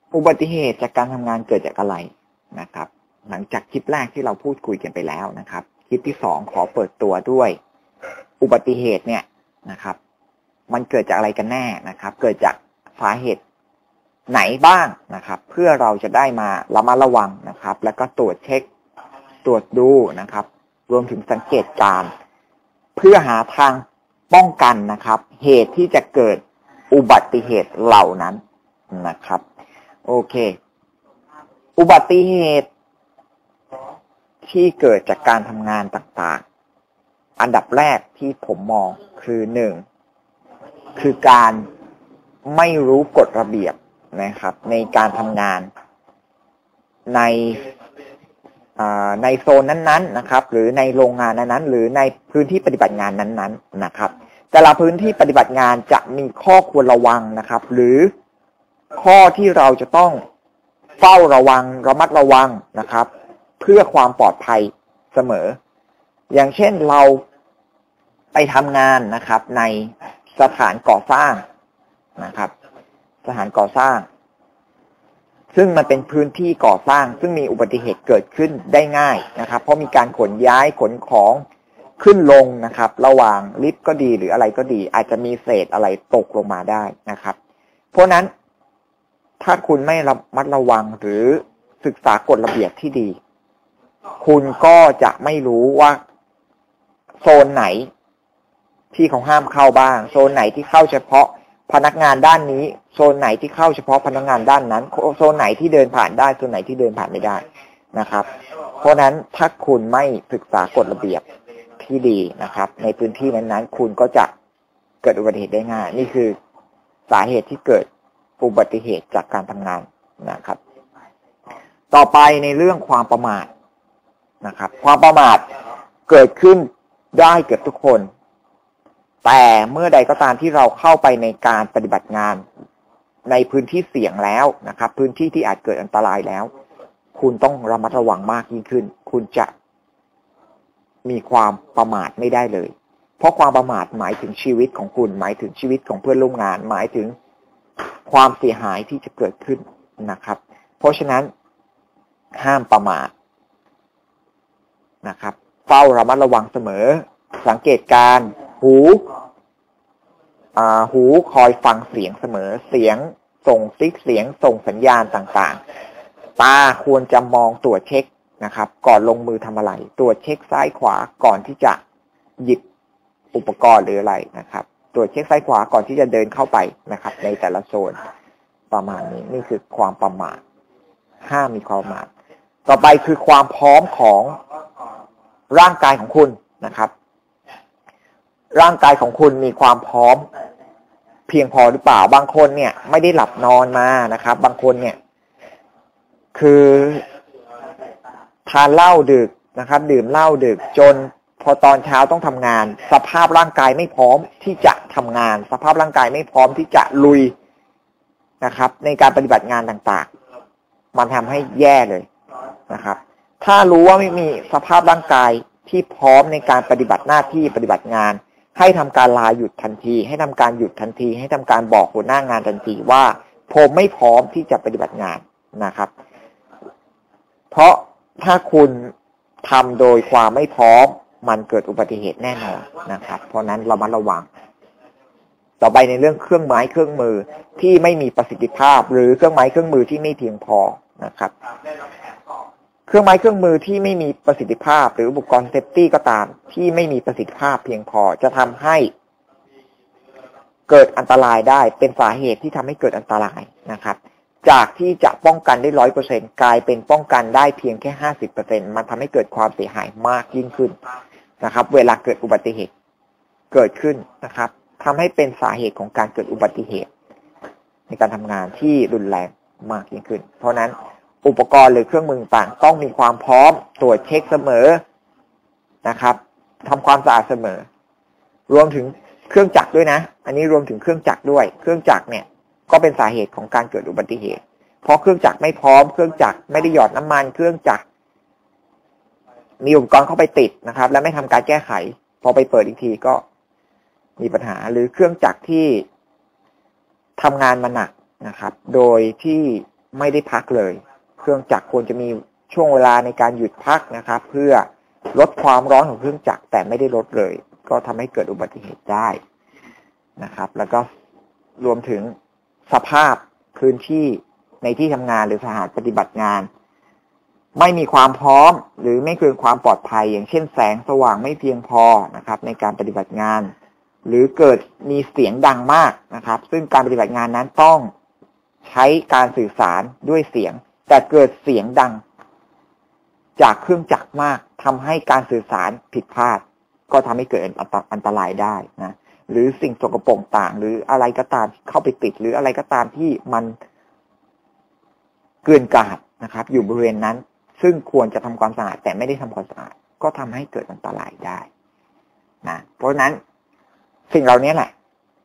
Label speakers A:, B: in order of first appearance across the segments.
A: อุบัติเหตุจากการทำงานเกิดจากอะไรนะครับหลังจากคลิปแรกที่เราพูดคุยกันไปแล้วนะครับคลิปที่2ขอเปิดตัวด้วยอุบัติเหตุเนี่ยนะครับมันเกิดจากอะไรกันแน่นะครับเกิดจากสาเหตุไหนบ้างนะครับเพื่อเราจะได้มาระมัดระวังนะครับแล้วก็ตรวจเช็คตรวจดูนะครับรวมถึงสังเกตการณ์เพื่อหาทางป้องกันนะครับเหตุที่จะเกิดอุบัติเหตุเหล่านั้นนะครับโอเคอุบัติเหตุที่เกิดจากการทำงานต่างๆอันดับแรกที่ผมมองคือ1คือการไม่รู้กฎระเบียบนะครับในการทำงานในโซนนั้นๆนะครับหรือในโรงงานนั้นๆหรือในพื้นที่ปฏิบัติงานนั้นๆนะครับแต่ละพื้นที่ปฏิบัติงานจะมีข้อควรระวังนะครับหรือข้อที่เราจะต้องเฝ้าระวังระมัดระวังนะครับเพื่อความปลอดภัยเสมออย่างเช่นเราไปทำงานนะครับในสถานก่อสร้างนะครับสถานก่อสร้างซึ่งมันเป็นพื้นที่ก่อสร้างซึ่งมีอุบัติเหตุเกิดขึ้นได้ง่ายนะครับเพราะมีการขนย้ายขนของขึ้นลงนะครับระหว่างลิฟต์ก็ดีหรืออะไรก็ดีอาจจะมีเศษอะไรตกลงมาได้นะครับเพราะนั้นถ้าคุณไม่ระมัดระวังหรือศึกษากฎระเบียบที่ดีคุณก็จะไม่รู้ว่าโซนไหนที่เขาห้ามเข้าบ้างโซนไหนที่เข้าเฉพาะพนักงานด้านนี้โซนไหนที่เข้าเฉพาะพนักงานด้านนั้นโซนไหนที่เดินผ่านได้โซนไหนที่เดินผ่านไม่ได้นะครับเพราะนั้นถ้าคุณไม่ศึกษากฎระเบียบที่ดีนะครับในพื้นที่นั้นๆคุณก็จะเกิดอุบัติเหตุได้ง่ายนี่คือสาเหตุที่เกิดอุบัติเหตุจากการทำงานนะครับต่อไปในเรื่องความประมาทนะครับความประมาทเกิดขึ้นได้เกือบทุกคนแต่เมื่อใดก็ตามที่เราเข้าไปในการปฏิบัติงานในพื้นที่เสี่ยงแล้วนะครับพื้นที่ที่อาจเกิดอันตรายแล้วคุณต้องระมัดระวังมากยิ่งขึ้นคุณจะมีความประมาทไม่ได้เลยเพราะความประมาทหมายถึงชีวิตของคุณหมายถึงชีวิตของเพื่อนร่วมงานหมายถึงความเสียหายที่จะเกิดขึ้นนะครับเพราะฉะนั้นห้ามประมาทนะครับเฝ้าระมัดระวังเสมอสังเกตการหูคอยฟังเสียงเสมอเสียงส่งซิกเสียงส่งสัญญาณต่างๆตาควรจะมองตรวจเช็คนะครับก่อนลงมือทำอะไรตรวจเช็คซ้ายขวาก่อนที่จะหยิบอุปกรณ์หรืออะไรนะครับตรวจเช็คซ้ายขวาก่อนที่จะเดินเข้าไปนะครับในแต่ละโซนประมาณนี้นี่คือความประมาทห้ามมีความประมาทต่อไปคือความพร้อมของร่างกายของคุณนะครับร่างกายของคุณมีความพร้อมเพียงพอหรือเปล่าบางคนเนี่ยไม่ได้หลับนอนมานะครับบางคนเนี่ยคือทานเหล้าดึกนะครับดื่มเหล้าดึกจนพอตอนเช้าต้องทำงานสภาพร่างกายไม่พร้อมที่จะทำงานสภาพร่างกายไม่พร้อมที่จะลุยนะครับในการปฏิบัติงานต่างๆมันทำให้แย่เลยนะครับถ้ารู้ว่าไม่มีสภาพร่างกายที่พร้อมในการปฏิบัติหน้าที่ปฏิบัติงานให้ทำการลาหยุดทันทีให้ทำการหยุดทันทีให้ทำการบอกหัวหน้างานทันทีว่าผมไม่พร้อมที่จะปฏิบัติงานนะครับเพราะถ้าคุณทำโดยความไม่พร้อมมันเกิดอุบัติเหตุแน่นอนนะครับเพราะนั้นเรามาระวังต่อไปในเรื่องเครื่องไม้เครื่องมือที่ไม่มีประสิทธิภาพหรือเครื่องไม้เครื่องมือที่ไม่เพียงพอนะครับเครื่องไม้เครื่องมือที่ไม่มีประสิทธิภาพหรืออุปกรณ์เซฟตี้ก็ตามที่ไม่มีประสิทธิภาพเพียงพอจะทำให้เกิดอันตรายได้เป็นสาเหตุที่ทำให้เกิดอันตรายนะครับจากที่จะป้องกันได้ 100% กลายเป็นป้องกันได้เพียงแค่ 50% มันทำให้เกิดความเสียหายมากยิ่งขึ้นนะครับเวลาเกิดอุบัติเหตุเกิดขึ้นนะครับทำให้เป็นสาเหตุของการเกิดอุบัติเหตุในการทำงานที่รุนแรงมากยิ่งขึ้นเพราะนั้นอุปกรณ์หรือเครื่องมือต่างต้องมีความพร้อมตรวจเช็คเสมอนะครับทำความสะอาดเสมอรวมถึงเครื่องจักรด้วยนะอันนี้รวมถึงเครื่องจักรด้วยเครื่องจักรเนี่ยก็เป็นสาเหตุของการเกิดอุบัติเหตุเพราะเครื่องจักรไม่พร้อมเครื่องจักรไม่ได้หยอดน้ำมันเครื่องจักรมีอุปกรณ์เข้าไปติดนะครับและไม่ทำการแก้ไขพอไปเปิดอีกทีก็มีปัญหาหรือเครื่องจักรที่ทำงานมาหนักนะครับโดยที่ไม่ได้พักเลยเครื่องจักรควรจะมีช่วงเวลาในการหยุดพักนะครับเพื่อลดความร้อนของเครื่องจักรแต่ไม่ได้ลดเลยก็ทำให้เกิดอุบัติเหตุได้นะครับแล้วก็รวมถึงสภาพพื้นที่ในที่ทำงานหรือสถานปฏิบัติงานไม่มีความพร้อมหรือไม่เกินความปลอดภัยอย่างเช่นแสงสว่างไม่เพียงพอนะครับในการปฏิบัติงานหรือเกิดมีเสียงดังมากนะครับซึ่งการปฏิบัติงานนั้นต้องใช้การสื่อสารด้วยเสียงแต่เกิดเสียงดังจากเครื่องจักรมากทำให้การสื่อสารผิดพลาดก็ทำให้เกิดอันตรายได้นะหรือสิ่งสกปรกต่างหรืออะไรก็ตามเข้าไปติดหรืออะไรก็ตามที่มันเกินกาดนะครับอยู่บริเวณนั้นซึ่งควรจะทำความสะอาดแต่ไม่ได้ทำความสะอาดก็ทำให้เกิดอันตรายได้นะเพราะฉะนั้นสิ่งเหล่านี้แหละ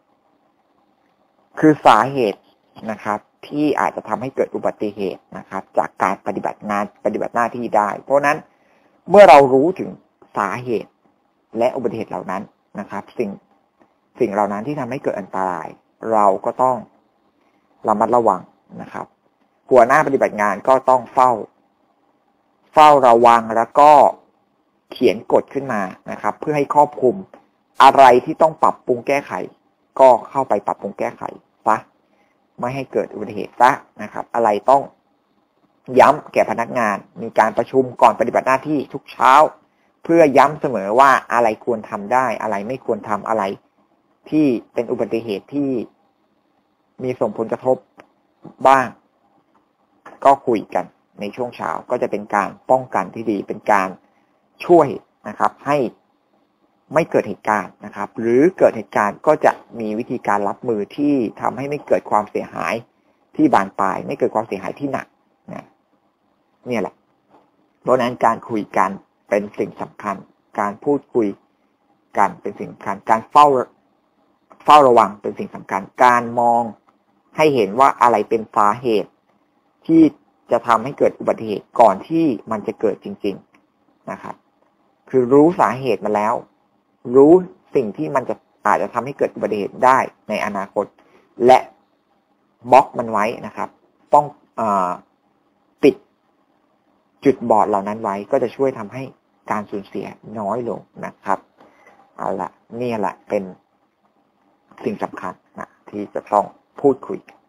A: คือสาเหตุนะครับที่อาจจะทำให้เกิดอุบัติเหตุนะครับจากการปฏิบัติงานปฏิบัติหน้าที่ได้เพราะนั้นเมื่อเรารู้ถึงสาเหตุและอุบัติเหตุเหล่านั้นนะครับสิ่งเหล่านั้นที่ทำให้เกิดอันตรายเราก็ต้องระมัดระวังนะครับหัวหน้าปฏิบัติงานก็ต้องเฝ้าระวังแล้วก็เขียนกฎขึ้นมานะครับเพื่อให้ครอบคลุมอะไรที่ต้องปรับปรุงแก้ไขก็เข้าไปปรับปรุงแก้ไขซะไม่ให้เกิดอุบัติเหตุซะนะครับอะไรต้องย้ำแก่พนักงานมีการประชุมก่อนปฏิบัติหน้าที่ทุกเช้าเพื่อย้ำเสมอว่าอะไรควรทำได้อะไรไม่ควรทำอะไรที่เป็นอุบัติเหตุที่มีส่งผลกระทบบ้างก็คุยกันในช่วงเช้าก็จะเป็นการป้องกันที่ดีเป็นการช่วยนะครับให้ไม่เกิดเหตุการณ์นะครับหรือเกิดเหตุการณ์ก็จะมีวิธีการรับมือที่ทำให้ไม่เกิดความเสียหายที่บานปลายไม่เกิดความเสียหายที่หนักเนี่ยแหละเพราะนั้นการคุยกันเป็นสิ่งสำคัญการพูดคุยกันเป็นสิ่งสำคัญการเฝ้าระวังเป็นสิ่งสำคัญการมองให้เห็นว่าอะไรเป็นสาเหตุที่จะทำให้เกิดอุบัติเหตุก่อนที่มันจะเกิดจริงๆนะครับคือรู้สาเหตุมาแล้วรู้สิ่งที่มันจะอาจจะทำให้เกิดอุบัติเหตุได้ในอนาคตและบล็อกมันไว้นะครับต้องปิดจุดบอดเหล่านั้นไว้ก็จะช่วยทำให้การสูญเสียน้อยลงนะครับเอาละนี่แหละเป็นสิ่งสำคัญนะที่จะต้องพูดคุยกัน